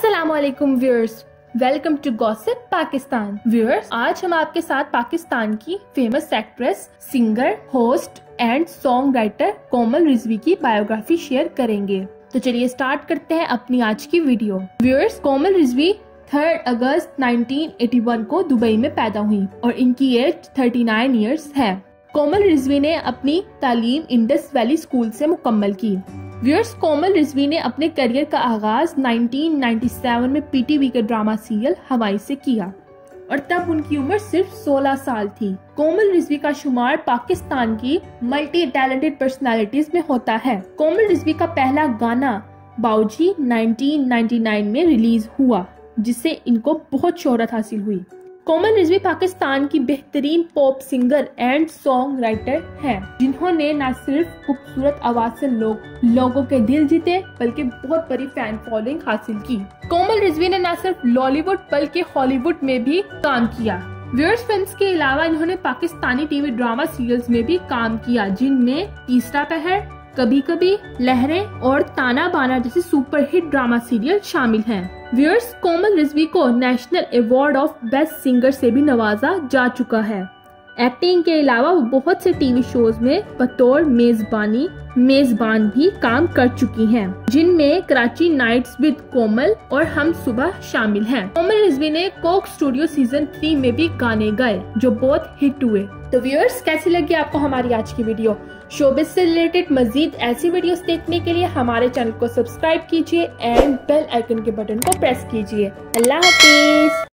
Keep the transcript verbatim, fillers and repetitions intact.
अस्सलामुअलैकुम viewers, welcome to gossip Pakistan. Viewers, आज हम आपके साथ पाकिस्तान की famous actress, singer, host and song writer Komal Rizvi की बायोग्राफी शेयर करेंगे। तो चलिए स्टार्ट करते हैं अपनी आज की वीडियो। व्यूअर्स, कोमल रिजवी तीन अगस्त उन्नीस सौ इक्यासी को दुबई में पैदा हुई और इनकी एज उनतालीस इयर्स है। कोमल रिजवी ने अपनी तालीम इंडस वैली स्कूल से मुकम्मल की। व्यूअर्स, कोमल रिजवी ने अपने करियर का आगाज उन्नीस सौ सत्तानवे में पीटीवी के ड्रामा सीरियल हवाई से किया और तब उनकी उम्र सिर्फ सोलह साल थी। कोमल रिजवी का शुमार पाकिस्तान की मल्टी टैलेंटेड पर्सनालिटीज में होता है। कोमल रिजवी का पहला गाना बाउजी उन्नीस सौ निन्यानवे में रिलीज हुआ, जिससे इनको बहुत शोहरत हासिल हुई। कोमल रिजवी पाकिस्तान की बेहतरीन pop singer and song writer हैं, जिन्होंने न सिर्फ खूबसूरत आवाज से लोग लोगों के दिल जीते, बल्कि बहुत बड़ी फैन फॉलोइंग हासिल की। कोमल रिजवी ने न सिर्फ बॉलीवुड बल्कि हॉलीवुड में भी काम किया। व्यूअर्स, फिल्म्स के अलावा इन्होंने पाकिस्तानी टीवी ड्रामा सीरियल्स में भी काम किया, जिनमें तीसरा पहर, कभी कभी, लहरें और ताना बाना जैसे सुपरहिट ड्रामा सीरियल शामिल हैं। व्यूअर्स, कोमल रिजवी को national award of best singer से भी नवाजा जा चुका है। एक्टिंग के अलावा वो बहुत से टीवी शोज में बतौर मेजबानी मेजबान भी काम कर चुकी हैं, जिनमें कराची नाइट्स विद कोमल और हम सुबह शामिल हैं। कोमल रिजवी ने कोक स्टूडियो सीजन थ्री में भी गाने गाए, जो बहुत हिट हुए। तो व्यूअर्स, कैसी लगी आपको हमारी आज की वीडियो? शोबिज़ से रिलेटेड मजीद ऐसी वीडियोस देखने के लिए हमारे चैनल को सब्सक्राइब कीजिए एंड बेल आइकन के बटन को प्रेस कीजिए। अल्लाह हाफिज।